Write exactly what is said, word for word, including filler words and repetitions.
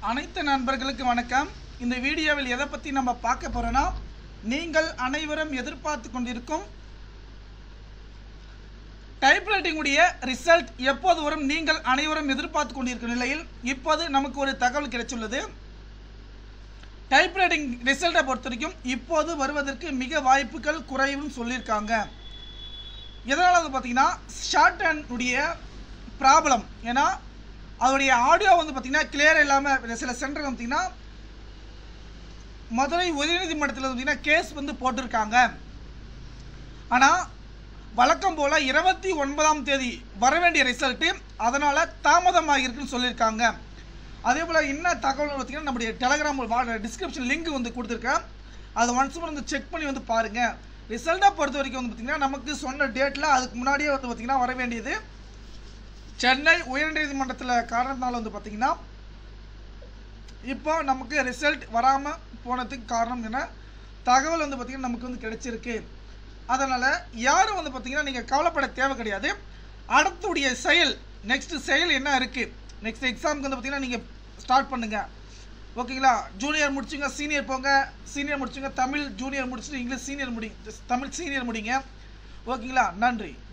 அனைத்து நண்பர்களுக்கு வணக்கம். இந்த வீடியோவில் எதை பற்றி நம்ம பார்க்க போகிறோன்னா, நீங்கள் அனைவரும் எதிர்பார்த்து கொண்டிருக்கும் டைப்ரைட்டிங் உடைய ரிசல்ட் எப்போது வரும், நீங்கள் அனைவரும் எதிர்பார்த்து கொண்டிருக்கும் நிலையில் இப்போது நமக்கு ஒரு தகவல் கிடைச்சுள்ளது. டைப்ரைட்டிங் ரிசல்ட்டை பொறுத்த வரைக்கும் இப்போது வருவதற்கு மிக வாய்ப்புகள் குறைவுன்னு சொல்லியிருக்காங்க. எதனால் வந்து பார்த்தீங்கன்னா, ஷார்ட் ஹேண்ட் உடைய ப்ராப்ளம். ஏன்னா அதோடைய ஆடியோ வந்து பார்த்திங்கன்னா கிளியர் இல்லாமல் சில சென்டர் பார்த்திங்கன்னா மதுரை உயர்நீதிமன்றத்தில் பார்த்திங்கன்னா கேஸ் வந்து போட்டிருக்காங்க. ஆனால் வழக்கம் போல் இருபத்தி ஒன்பதாம் தேதி வர வேண்டிய ரிசல்ட்டு அதனால் தாமதமாக இருக்குன்னு சொல்லியிருக்காங்க. அதே போல் என்ன தகவல் பார்த்திங்கன்னா நம்முடைய டெலகிராம் டிஸ்கிரிப்ஷன் லிங்க் வந்து கொடுத்துருக்கேன். அதை ஒன்ஸ் வந்து செக் பண்ணி வந்து பாருங்கள். ரிசல்ட்டை பொறுத்த வரைக்கும் வந்து பார்த்திங்கன்னா நமக்கு சொன்ன டேட்டில் அதுக்கு முன்னாடியே வந்து பார்த்திங்கன்னா வர வேண்டியது. சென்னை உயர்நீதிமன்றத்தில் காரணத்தினால வந்து பார்த்திங்கன்னா இப்போ நமக்கு ரிசல்ட் வராமல் போனதுக்கு காரணம் என்ன தகவல் வந்து பார்த்திங்கன்னா நமக்கு வந்து கிடைச்சிருக்கு. அதனால் யாரும் வந்து பார்த்திங்கன்னா நீங்கள் கவலைப்பட தேவை கிடையாது. அடுத்துடைய செயல் நெக்ஸ்ட் செயல் என்ன இருக்குது, நெக்ஸ்ட் எக்ஸாமுக்கு வந்து பார்த்திங்கன்னா நீங்கள் ஸ்டார்ட் பண்ணுங்கள். ஓகேங்களா? ஜூனியர் முடிச்சுங்க, சீனியர் போங்க. சீனியர் முடிச்சுங்க, தமிழ் ஜூனியர் முடிச்சுட்டு இங்கிலீஷ் சீனியர் முடி தமிழ் சீனியர் முடிங்க. ஓகேங்களா? நன்றி.